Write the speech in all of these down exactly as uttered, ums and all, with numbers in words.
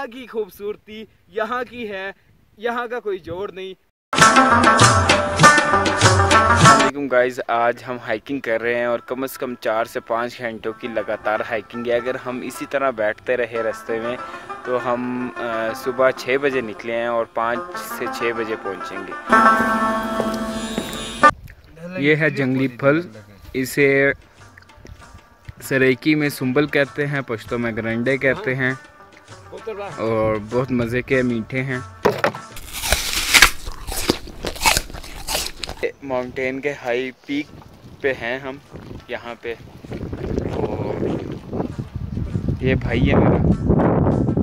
की खूबसूरती यहाँ की है, यहाँ का कोई जोड़ नहीं। गाइस, आज हम हाइकिंग कर रहे हैं और कम से कम चार से पाँच घंटों की लगातार हाइकिंग है। अगर हम इसी तरह बैठते रहे रास्ते में तो हम आ, सुबह छः बजे निकले हैं और पाँच से छः बजे पहुंचेंगे। ये है जंगली फल, इसे सरेकी में सुंबल कहते हैं, पश्तो में गरंडे कहते हैं और बहुत मज़े के मीठे हैं। माउंटेन के हाई पीक पे हैं हम यहाँ पे, और ये भाई है मेरा,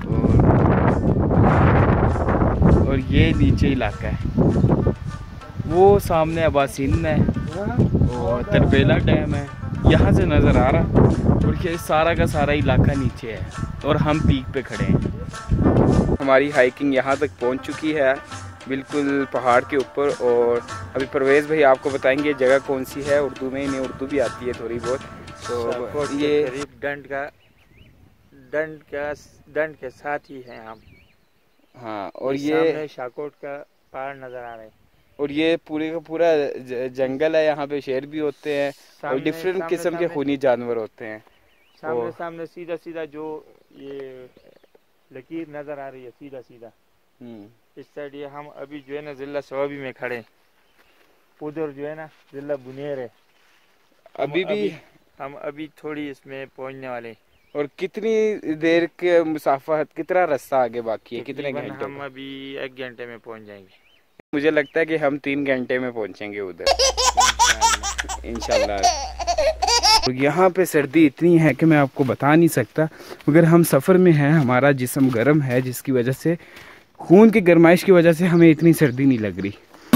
और, और ये नीचे इलाका है, वो सामने अबासीन है और तरबेला डैम है, यहाँ से नज़र आ रहा, और ये सारा का सारा इलाका नीचे है और हम पीक पे खड़े हैं। हमारी हाइकिंग यहाँ तक पहुँच चुकी है, बिल्कुल पहाड़ के ऊपर। और अभी परवेज़ भाई आपको बताएंगे जगह कौन सी है, उर्दू में, इन्हें उर्दू भी आती है थोड़ी बहुत। तो ये करीब दंड का दंड का दंड के साथ ही है हम। हाँ, और ये शाकोट का पहाड़ नज़र आ रहा है, और ये पूरे का पूरा जंगल है। यहाँ पे शेर भी होते हैं और डिफरेंट किस्म के खूनी जानवर होते हैं। सामने सामने सीधा सीधा जो ये लकीर नज़र आ रही है, सीधा सीधा इस साइड, ये हम अभी जो है ना जिला सवाबी में खड़े, उधर जो है ना जिला बुनेर है। अभी भी अभी, हम अभी थोड़ी इसमें पहुंचने वाले। और कितनी देर के मुसाफत, कितना रास्ता आगे बाकी है, कितने घंटे? हम अभी एक घंटे में पहुंच जाएंगे। मुझे लगता है कि हम तीन घंटे में पहुंचेंगे उधर इंशाल्लाह। तो यहाँ पे सर्दी इतनी है कि मैं आपको बता नहीं सकता, मगर हम सफ़र में हैं, हमारा जिस्म गर्म है, जिसकी वजह से खून की गर्माइश की वजह से हमें इतनी सर्दी नहीं लग रही।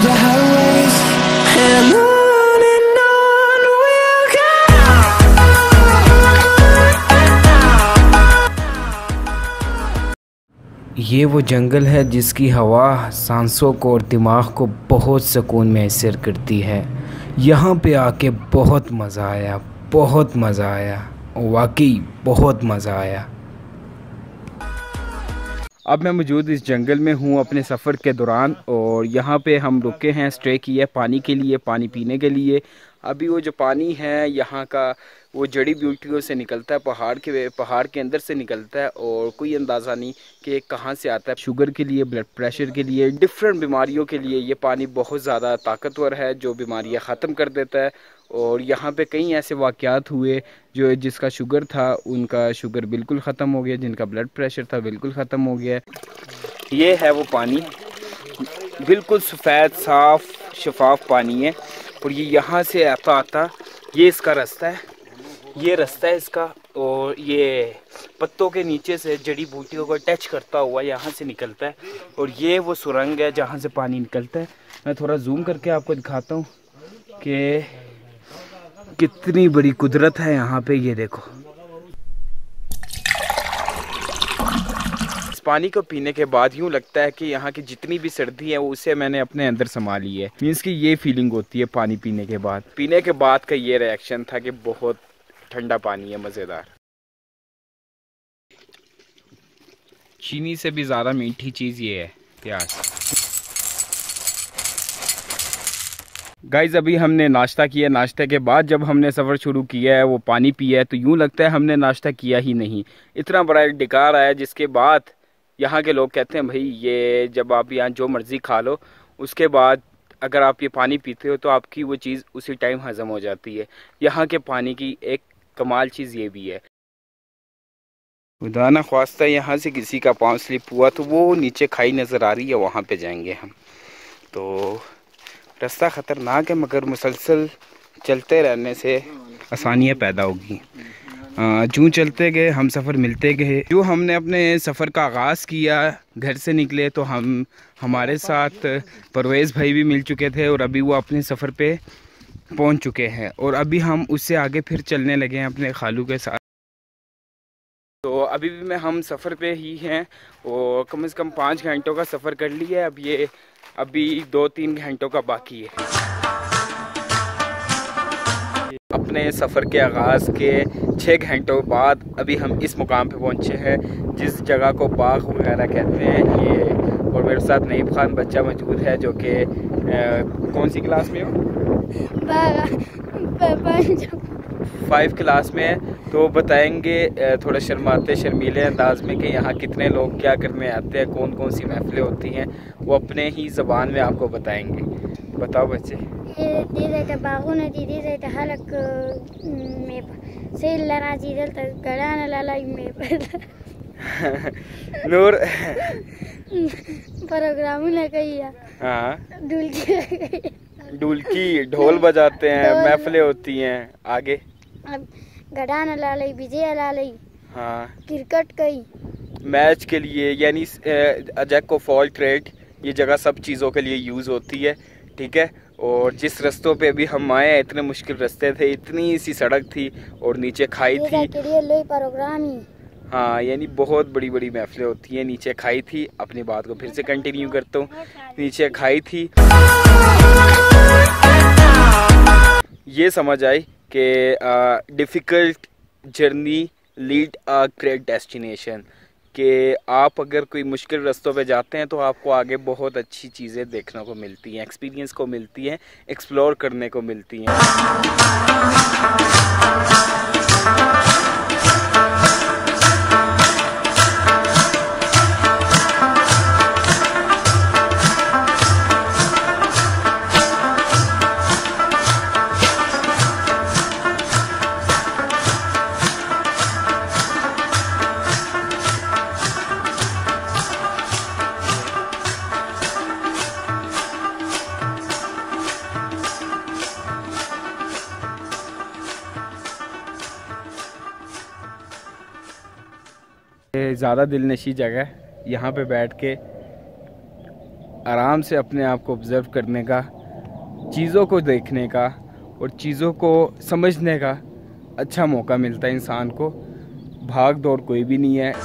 ये वो जंगल है जिसकी हवा सांसों को और दिमाग को बहुत सुकून मैसर करती है। यहाँ पे आके बहुत मज़ा आया, बहुत मज़ा आया, वाकई बहुत मज़ा आया। अब मैं मौजूद इस जंगल में हूँ अपने सफ़र के दौरान, और यहाँ पे हम रुके हैं, स्टे किए पानी के लिए, पानी पीने के लिए। अभी वो जो पानी है यहाँ का, वो जड़ी बूटियों से निकलता है, पहाड़ के पहाड़ के अंदर से निकलता है, और कोई अंदाज़ा नहीं कि कहाँ से आता है। शुगर के लिए, ब्लड प्रेशर के लिए, डिफरेंट बीमारियों के लिए ये पानी बहुत ज़्यादा ताकतवर है, जो बीमारियाँ ख़त्म कर देता है। और यहाँ पे कई ऐसे वाक़यात हुए जो जिसका शुगर था उनका शुगर बिल्कुल ख़त्म हो गया, जिनका ब्लड प्रेशर था बिल्कुल ख़त्म हो गया। ये है वो पानी, बिल्कुल सफ़ेद साफ़ शफाफ पानी है, और ये यहाँ से आता आता ये इसका रास्ता है, ये रास्ता है इसका, और ये पत्तों के नीचे से जड़ी बूटियों को टच करता हुआ यहाँ से निकलता है, और ये वो सुरंग है जहाँ से पानी निकलता है। मैं थोड़ा जूम करके आपको दिखाता हूँ कि कितनी बड़ी कुदरत है यहाँ पे। ये देखो, इस पानी को पीने के बाद यूँ लगता है कि यहाँ की जितनी भी सर्दी है वो उसे मैंने अपने अंदर समा ली है। मीन्स कि ये फीलिंग होती है पानी पीने के बाद। पीने के बाद का ये रिएक्शन था कि बहुत ठंडा पानी है, मज़ेदार। चीनी से भी ज़्यादा मीठी चीज़ ये है प्याज। गाइज़, अभी हमने नाश्ता किया, नाश्ते के बाद जब हमने सफ़र शुरू किया है, वो पानी पिया है, तो यूँ लगता है हमने नाश्ता किया ही नहीं। इतना बड़ा एक डिकार आया, जिसके बाद यहाँ के लोग कहते हैं भाई ये जब आप यहाँ जो मर्ज़ी खा लो, उसके बाद अगर आप ये पानी पीते हो तो आपकी वो चीज़ उसी टाइम हज़म हो जाती है। यहाँ के पानी की एक कमाल चीज़ ये भी है। खुदा ना ख्वास्ता यहाँ से किसी का पाँव स्लिप हुआ तो वो नीचे खाई नज़र आ रही है, वहाँ पे जाएंगे हम। तो रास्ता ख़तरनाक है, मगर मुसलसल चलते रहने से आसानियाँ पैदा होगी। जो चलते गए हम सफ़र मिलते गए। जो हमने अपने सफ़र का आगाज़ किया, घर से निकले तो हम हमारे साथ परवेज़ भाई भी मिल चुके थे, और अभी वो अपने सफ़र पे पहुंच चुके हैं, और अभी हम उससे आगे फिर चलने लगे हैं अपने खालू के साथ। तो अभी भी मैं हम सफ़र पे ही हैं, और कम से कम पाँच घंटों का सफ़र कर लिया है। अब ये अभी दो तीन घंटों का बाकी है। अब अपने सफ़र के आगाज़ के छः घंटों बाद अभी हम इस मुकाम पे पहुँचे हैं जिस जगह को बाग वगैरह कहते हैं ये। और मेरे साथ नईब खान बच्चा मौजूद है जो कि कौन सी क्लास में हो? फाइव क्लास में है। तो बताएंगे थोड़ा शर्माते शर्मीले अंदाज में कि यहाँ कितने लोग क्या करने आते हैं, कौन कौन सी महफिलें होती हैं, वो अपने ही ज़बान में आपको बताएंगे। बताओ बच्चे। नूर हाँ ढोलकी ढोल बजाते हैं, महफिलें होती हैं। आगे गडान लालई विजय लालई हाँ क्रिकेट कई मैच के लिए यानी अजैको फॉल ट्रेड ये जगह सब चीज़ों के लिए यूज़ होती है। ठीक है। और जिस रस्तों पे भी हम आए इतने मुश्किल रास्ते थे, इतनी सी सड़क थी और नीचे खाई थी। हाँ यानी बहुत बड़ी बड़ी महफिलें होती हैं। नीचे खाई थी, अपनी बात को फिर से कंटिन्यू करता हूँ, नीचे खाई थी। ये समझ आई कि difficult journey lead a great destination, कि आप अगर कोई मुश्किल रास्तों पे जाते हैं तो आपको आगे बहुत अच्छी चीज़ें देखने को मिलती हैं, एक्सपीरियंस को मिलती हैं, एक्सप्लोर करने को मिलती हैं। ज़्यादा दिलनशी जगह, यहाँ पे बैठ के आराम से अपने आप को ऑब्ज़र्व करने का, चीज़ों को देखने का और चीज़ों को समझने का अच्छा मौका मिलता है इंसान को। भाग दौड़ कोई भी नहीं है।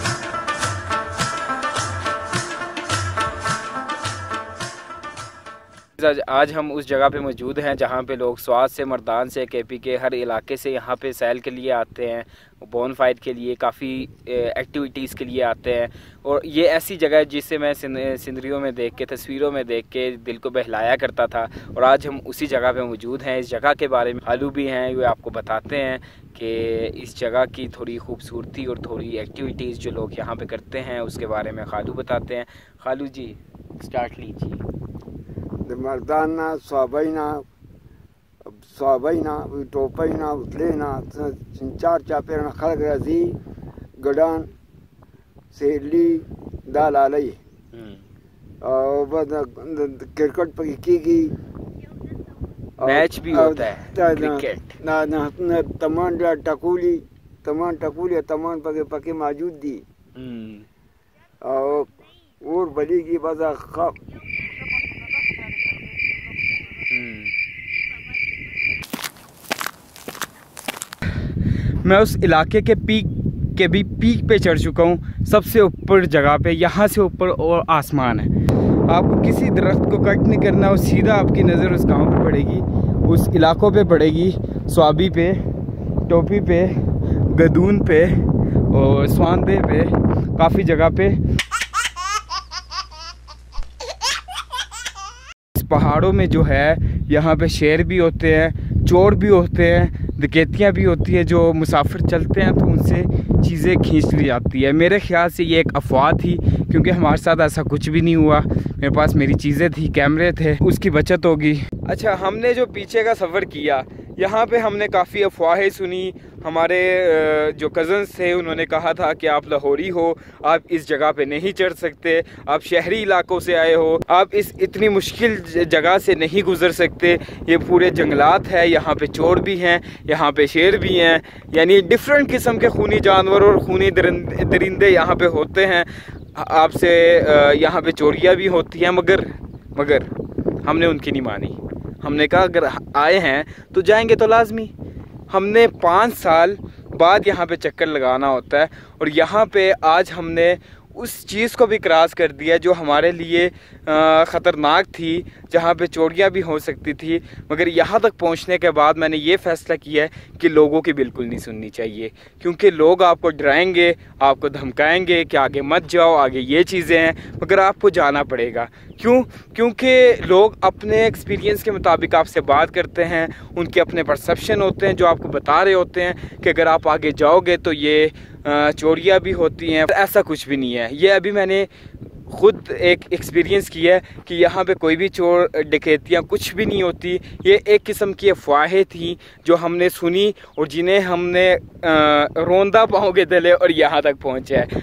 आज हम उस जगह पे मौजूद हैं जहाँ पे लोग स्वाद से, मर्दान से, केपी के हर इलाके से यहाँ पे सैल के लिए आते हैं, बोन फाइट के लिए, काफ़ी एक्टिविटीज़ के लिए आते हैं। और ये ऐसी जगह है जिसे मैं सिनरियों में देख के, तस्वीरों में देख के दिल को बहलाया करता था। और आज हम उसी जगह पे मौजूद हैं। इस जगह के बारे में खालू भी हैं, वे आपको बताते हैं कि इस जगह की थोड़ी खूबसूरती और थोड़ी एक्टिविटीज़ जो लोग यहाँ पे करते हैं उसके बारे में खालू बताते हैं। खालू जी स्टार्ट लीजिए। मर्दाना स्वाबैना स्वाबैना टोपैना उतलेना चार चापेरना खलक रजी गडान सेली दाल आलई और क्रिकेट पर की मैच भी होता है क्रिकेट ना ना तमान टकूली तमान टकूली तमान पके पके मौजूद दी और और बली की बाजा खा मैं उस इलाके के पीक के भी पीक पे चढ़ चुका हूँ, सबसे ऊपर जगह पे। यहाँ से ऊपर और आसमान है, आपको किसी दरख्त को कट नहीं करना और सीधा आपकी नज़र उस गांव पे पड़ेगी, उस इलाकों पे पड़ेगी, स्वाबी पे, टोपी पे, गदून पे और स्वानदे पे, काफ़ी जगह पे। इस पहाड़ों में जो है यहाँ पे शेर भी होते हैं, चोर भी होते हैं, डकैतियाँ भी होती है। जो मुसाफिर चलते हैं तो उनसे चीज़ें खींच ली जाती है। मेरे ख्याल से ये एक अफवाह थी, क्योंकि हमारे साथ ऐसा कुछ भी नहीं हुआ। मेरे पास मेरी चीज़ें थी, कैमरे थे, उसकी बचत होगी। अच्छा, हमने जो पीछे का सफ़र किया यहाँ पे हमने काफ़ी अफवाहें सुनी। हमारे जो कज़न्स थे उन्होंने कहा था कि आप लाहौरी हो, आप इस जगह पे नहीं चढ़ सकते, आप शहरी इलाकों से आए हो, आप इस इतनी मुश्किल जगह से नहीं गुज़र सकते, ये पूरे जंगलात है, यहाँ पे चोर भी हैं, यहाँ पे शेर भी हैं, यानी डिफरेंट किस्म के खूनी जानवर और खूनी दरिंदे यहाँ पे होते हैं। आपसे यहाँ पे चोरियाँ भी होती हैं, मगर मगर हमने उनकी नहीं मानी। हमने कहा अगर आए हैं तो जाएंगे तो लाजमी। हमने पाँच साल बाद यहाँ पे चक्कर लगाना होता है और यहाँ पे आज हमने उस चीज़ को भी क्रॉस कर दिया जो हमारे लिए ख़तरनाक थी, जहाँ पे चोरियाँ भी हो सकती थी। मगर यहाँ तक पहुँचने के बाद मैंने ये फ़ैसला किया है कि लोगों की बिल्कुल नहीं सुननी चाहिए, क्योंकि लोग आपको डराएंगे, आपको धमकाएंगे कि आगे मत जाओ, आगे ये चीज़ें हैं, मगर आपको जाना पड़ेगा। क्यों? क्योंकि लोग अपने एक्सपीरियंस के मुताबिक आपसे बात करते हैं, उनके अपने परसेप्शन होते हैं जो आपको बता रहे होते हैं कि अगर आप आगे जाओगे तो ये चोरियाँ भी होती हैं। ऐसा कुछ भी नहीं है। ये अभी मैंने ख़ुद एक एक्सपीरियंस किया है कि यहाँ पे कोई भी चोर डकैतियाँ कुछ भी नहीं होती। ये एक किस्म की अफवाहें थी जो हमने सुनी और जिन्हें हमने रोंदा पाँव के तले और यहाँ तक पहुँचा है।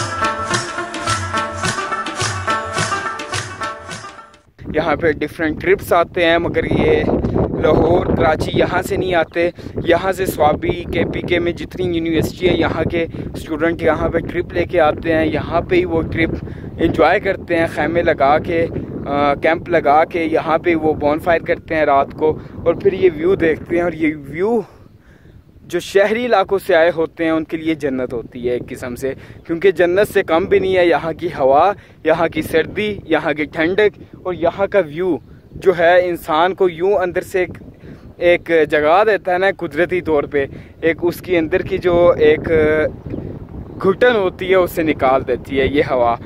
यहाँ पे डिफरेंट ट्रिप्स आते हैं, मगर ये लाहौर कराची यहाँ से नहीं आते। यहाँ से स्वाबी के पी के में जितनी यूनिवर्सिटी है, यहाँ के स्टूडेंट यहाँ पे ट्रिप लेके आते हैं। यहाँ पे ही वो ट्रिप एंजॉय करते हैं, खैमे लगा के, आ, कैंप लगा के यहाँ पे वो बॉनफायर करते हैं रात को, और फिर ये व्यू देखते हैं। और ये व्यू जो शहरी इलाकों से आए होते हैं उनके लिए जन्नत होती है एक किस्म से, क्योंकि जन्नत से कम भी नहीं है। यहाँ की हवा, यहाँ की सर्दी, यहाँ की ठंडक और यहाँ का व्यू जो है इंसान को यूं अंदर से एक, एक जगह देता है ना कुदरती तौर पे, एक उसकी अंदर की जो एक घुटन होती है उससे निकाल देती है ये हवा।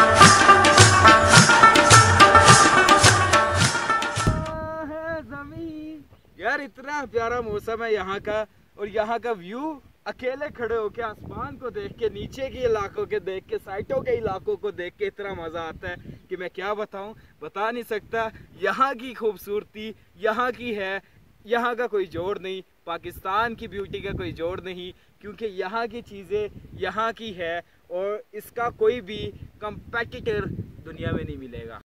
यार इतना प्यारा मौसम है यहाँ का, और यहाँ का व्यू अकेले खड़े होके आसमान को देख के, नीचे के इलाकों के देख के, साइटों के इलाकों को देख के इतना मज़ा आता है कि मैं क्या बताऊं, बता नहीं सकता। यहाँ की खूबसूरती यहाँ की है, यहाँ का कोई जोड़ नहीं, पाकिस्तान की ब्यूटी का कोई जोड़ नहीं, क्योंकि यहाँ की चीज़ें यहाँ की है और इसका कोई भी कंपेटिटर दुनिया में नहीं मिलेगा।